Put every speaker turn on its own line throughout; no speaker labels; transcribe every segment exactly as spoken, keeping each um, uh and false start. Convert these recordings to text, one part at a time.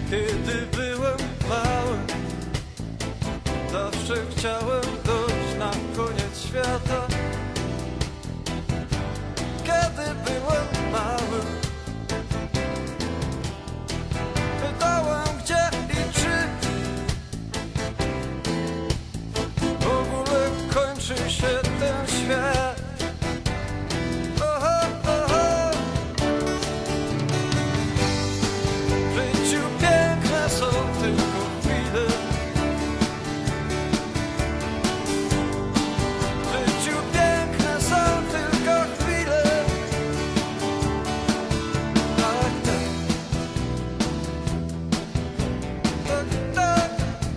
Kiedy byłem mały, zawsze chciałem dojść na koniec świata. Kiedy byłem mały, pytałem gdzie i czy w ogóle kończy się ten świat. Oho, oho. W życiu piękne są tylko chwile. W życiu piękne są tylko chwile. Tak, tak. Tak, tak.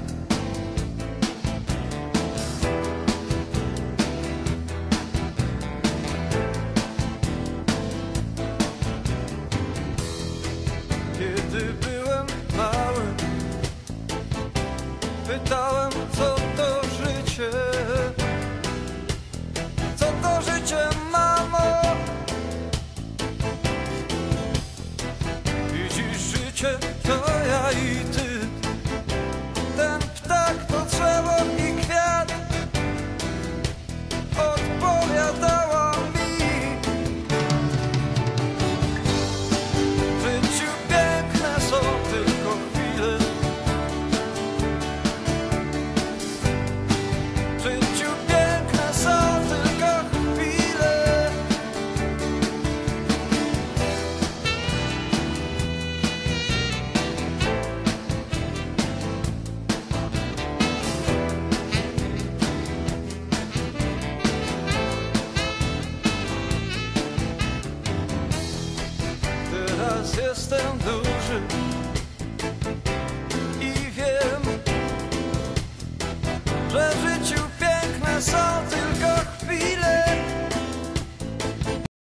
Kiedy byłem mały, pytałem co to życie. Co to życie, mamo? Widzisz, życie to ja i ty. Ten ptak to drzewo i kwiat. Odpowiadała mi. W życiu piękne są tylko chwile. W życiu piękne są tylko chwile. Teraz jestem duży,